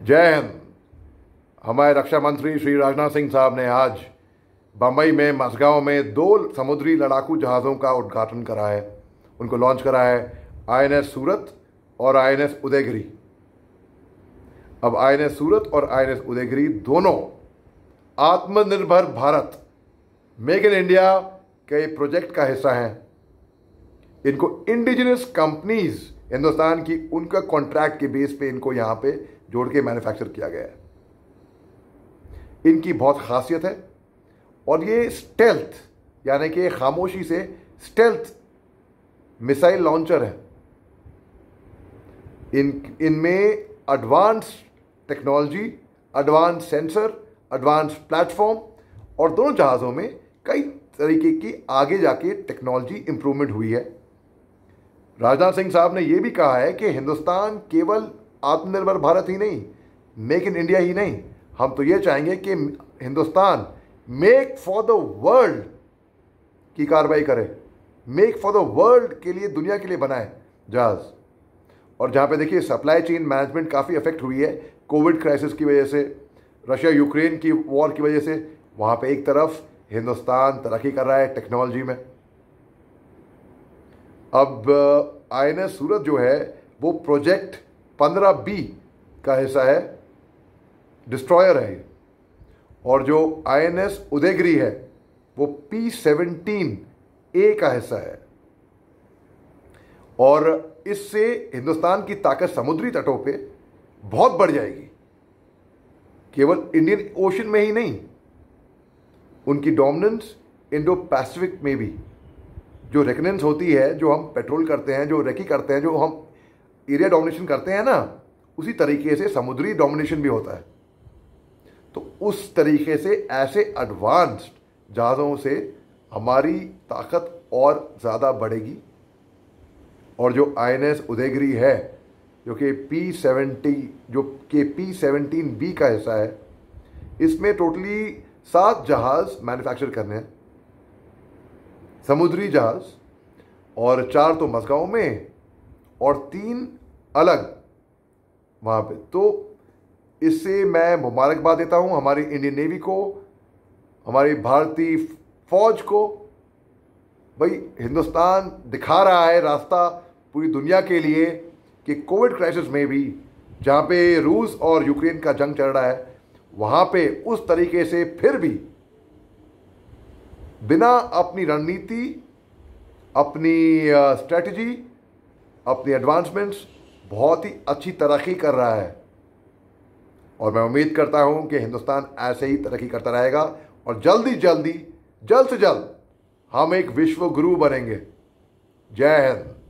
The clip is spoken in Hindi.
जय हिंद। हमारे रक्षा मंत्री श्री राजनाथ सिंह साहब ने आज बम्बई में मझगांव में 2 समुद्री लड़ाकू जहाज़ों का उद्घाटन करा है, उनको लॉन्च करा है। INS सूरत और INS उदयगिरी। अब INS सूरत और INS उदयगिरी दोनों आत्मनिर्भर भारत मेक इन इंडिया के प्रोजेक्ट का हिस्सा हैं। इनको इंडिजिनस कंपनीज हिंदुस्तान की उनका कॉन्ट्रैक्ट के बेस पे इनको यहां पे जोड़ के मैन्युफैक्चर किया गया है। इनकी बहुत खासियत है और ये स्टेल्थ यानी कि खामोशी से स्टेल्थ मिसाइल लॉन्चर है। इनमें advance technology, advance sensor, advance platform और दोनों जहाज़ों में कई तरीके की आगे जाके टेक्नोलॉजी इंप्रूवमेंट हुई है। राजनाथ सिंह साहब ने यह भी कहा है कि हिंदुस्तान केवल आत्मनिर्भर भारत ही नहीं, मेक इन इंडिया ही नहीं, हम तो ये चाहेंगे कि Hindustan make for the world की कार्रवाई करे, मेक फॉर द वर्ल्ड के लिए, दुनिया के लिए बनाए जहाज। और जहाँ पे देखिए सप्लाई चेन मैनेजमेंट काफ़ी अफेक्ट हुई है कोविड क्राइसिस की वजह से, रशिया यूक्रेन की वॉर की वजह से। वहाँ पे एक तरफ हिंदुस्तान तरक्की कर रहा है टेक्नोलॉजी में। अब INS सूरत जो है वो प्रोजेक्ट 15B का हिस्सा है, डिस्ट्रॉयर है ये। और जो INS उदयगिरी है वो P-17A का हिस्सा है। और इससे हिंदुस्तान की ताकत समुद्री तटों पे बहुत बढ़ जाएगी, केवल इंडियन ओशन में ही नहीं, उनकी डोमिनेंस इंडो पैसिफिक में भी। जो रेकनेंस होती है, जो हम पेट्रोल करते हैं, जो रेकी करते हैं, जो हम एरिया डोमिनेशन करते हैं ना, उसी तरीके से समुद्री डोमिनेशन भी होता है। तो उस तरीके से ऐसे एडवांस्ड जहाज़ों से हमारी ताकत और ज़्यादा बढ़ेगी। और जो INS उदयगिरी है जो कि P-17B का हिस्सा है, इसमें टोटली 7 जहाज़ मैन्युफैक्चर करने हैं, समुद्री जहाज़, और 4 तो मझगांव में और 3 अलग वहाँ पे। तो इससे मैं मुबारकबाद देता हूँ हमारी इंडियन नेवी को, हमारी भारतीय फौज को। भाई हिंदुस्तान दिखा रहा है रास्ता पूरी दुनिया के लिए कि कोविड क्राइसिस में भी, जहाँ पे रूस और यूक्रेन का जंग चल रहा है, वहाँ पे उस तरीके से फिर भी बिना अपनी रणनीति, अपनी स्ट्रेटजी, अपनी एडवांसमेंट्स बहुत ही अच्छी तरक्की कर रहा है। और मैं उम्मीद करता हूं कि हिंदुस्तान ऐसे ही तरक्की करता रहेगा और जल्द से जल्द हम एक विश्व गुरु बनेंगे। जय हिंद।